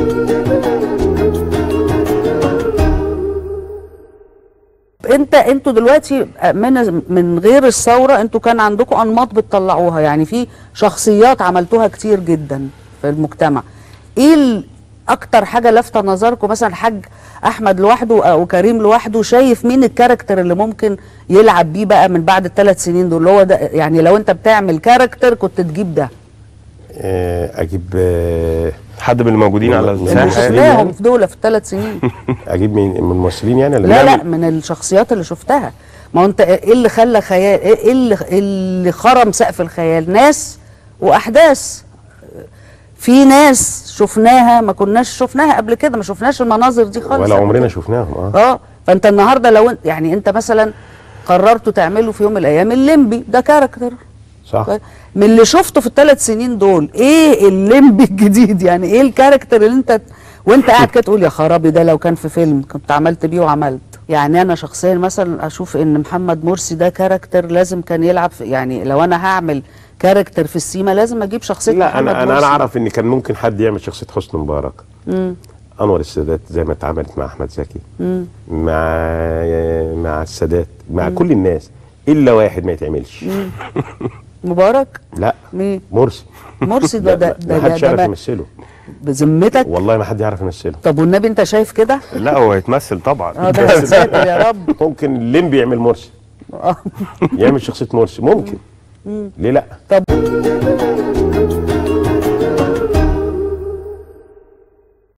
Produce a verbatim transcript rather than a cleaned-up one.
انت انتوا دلوقتي من من غير الثوره انتوا كان عندكم انماط بتطلعوها، يعني في شخصيات عملتوها كتير جدا في المجتمع. ايه اكتر حاجه لافته نظركم؟ مثلا الحاج احمد لوحده او كريم لوحده، شايف مين الكاركتر اللي ممكن يلعب بيه بقى من بعد الثلاث سنين دول؟ اللي هو ده يعني لو انت بتعمل كاركتر كنت تجيب ده. اجيب حد من الموجودين على المساحه اللي شفناهم في دول في الثلاث سنين. اجيب مين من الممثلين يعني؟ لا لا من الشخصيات اللي شفتها. ما هو انت ايه اللي خلى خيال، ايه اللي اللي خرم سقف الخيال؟ ناس واحداث. في ناس شفناها ما كناش شفناها قبل كده، ما شفناش المناظر دي خالص ولا عمرنا شفناهم. اه اه فانت النهارده لو انت يعني انت مثلا قررتوا تعملوا في يوم من الايام الليمبي ده كاركتر صح. من اللي شفته في الثلاث سنين دول، ايه الليمبي الجديد؟ يعني ايه الكاركتر اللي انت وانت قاعد كده تقول يا خرابي ده لو كان في فيلم كنت عملت بيه وعملت؟ يعني انا شخصيا مثلا اشوف ان محمد مرسي ده كاركتر لازم كان يلعب في، يعني لو انا هعمل كاركتر في السيما لازم اجيب شخصيه لا محمد انا مرسي. انا انا اعرف ان كان ممكن حد يعمل شخصيه حسني مبارك، امم انور السادات زي ما اتعملت مع احمد زكي، امم مع مع السادات، مع مم. كل الناس الا واحد ما يتعملش. مبارك؟ لا مين؟ مرسي. مرسي ده ده ده ما حدش يعرف يمثله بذمتك؟ والله ما حد يعرف يمثله. طب والنبي انت شايف كده؟ لا هو يتمثل طبعا. اه ده يا ساتر يا رب. ممكن الليمبي يعمل مرسي، يعمل شخصيه مرسي ممكن. ليه لا؟ طب